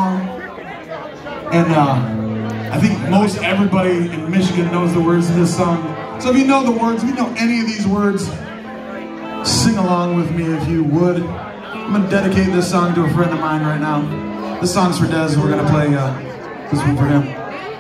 And I think most everybody in Michigan knows the words to this song. So if you know the words, if you know any of these words, sing along with me if you would. I'm going to dedicate this song to a friend of mine right now. This song's for Des. We're going to play this one for him.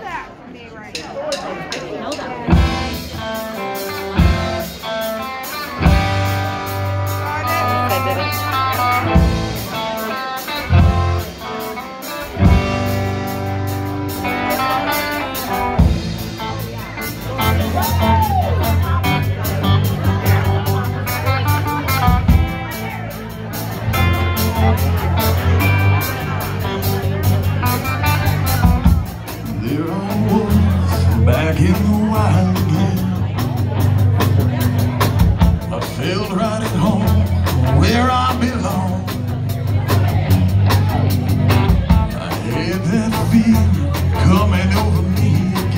Back in the wild again, I felt right at home where I belong. I had that feeling coming over me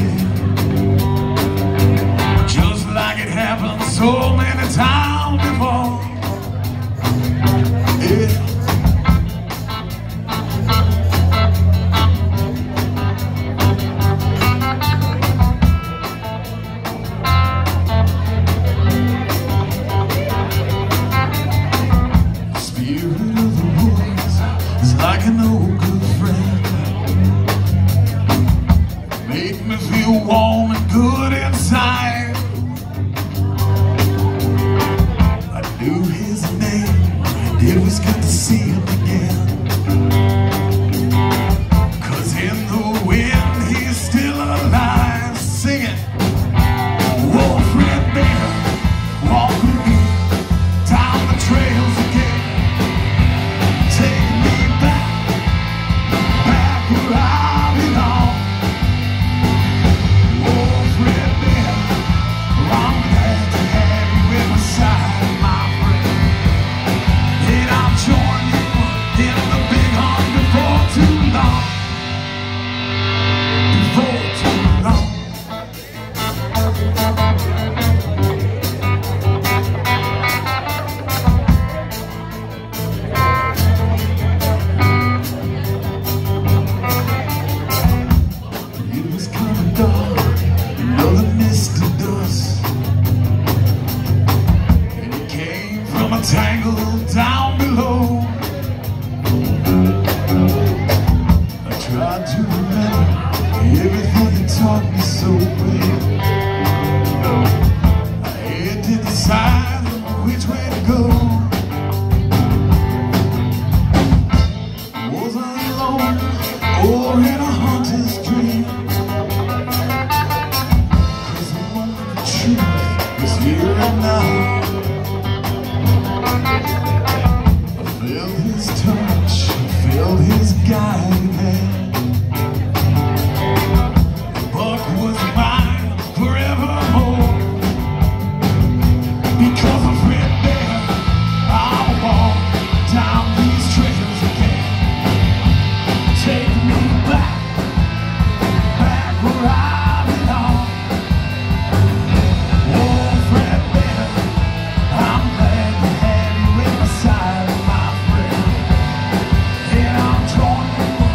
again, just like it happened so many times before. Yeah. Like an old good friend, make me feel warm and good inside. I knew his name, and it was good to see him again. 'Cause in the wind he's still alive, singing. Whoa, friend, baby, walk with me down the trails again. Take me back where I belong. Oh, friend, man, I'm glad to have you at my side, my friend. And I'll join you in the big hunt before too long. Before too long. Dark, another misty dust, and it came from a tangle down below. I tried to remember everything you taught me so well. I had to decide which way to go. Was I alone or in a haunter's dream? Is here and now. I felt his touch, I felt his guiding hand. The buck was mine forevermore. Because of Red Bear, I'll walk down these trails again. Take me back where I belong. I'm joining you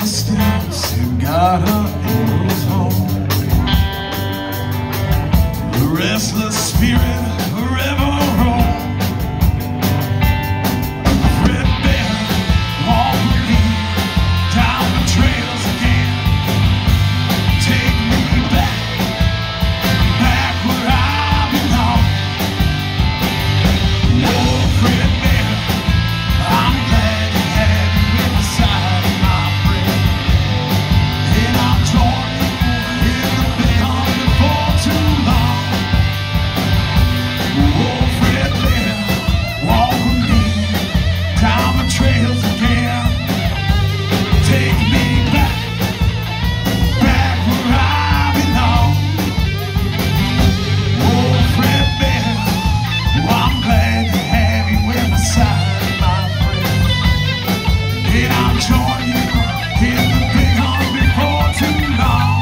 distance, you got her angels home. The restless spirit forever roam. Threadbare, walk with me down the trails again. Take me back where I belong. Oh, threadbare, I'm glad you had me with the side of my friend. And I'll join you in the big hunt before too long. Oh, threadbare, walk with me down the trails again. Take me back where I belong. Oh, threadbare, I'm glad to have you with my side, my friend. And I'll join you in the big hunt before too long.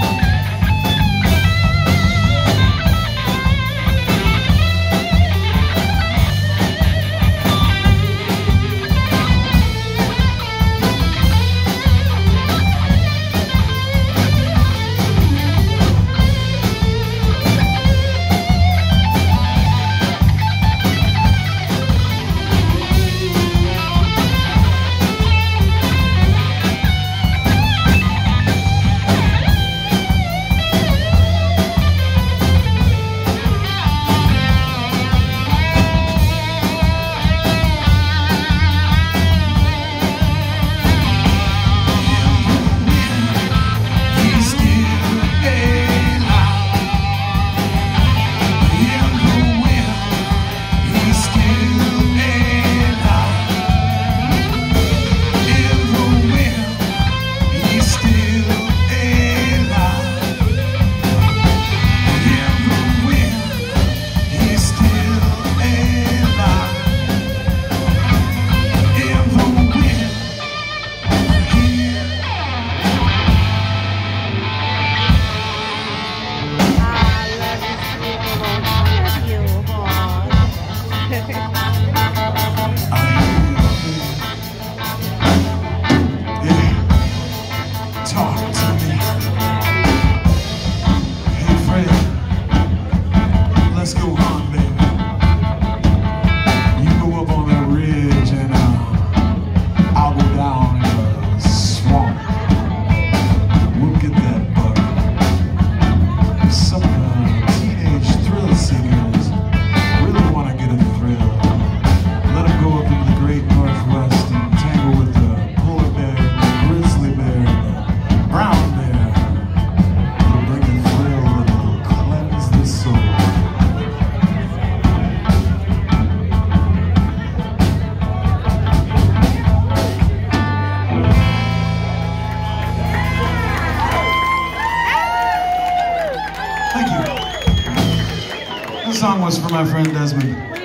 This song was for my friend Desmond.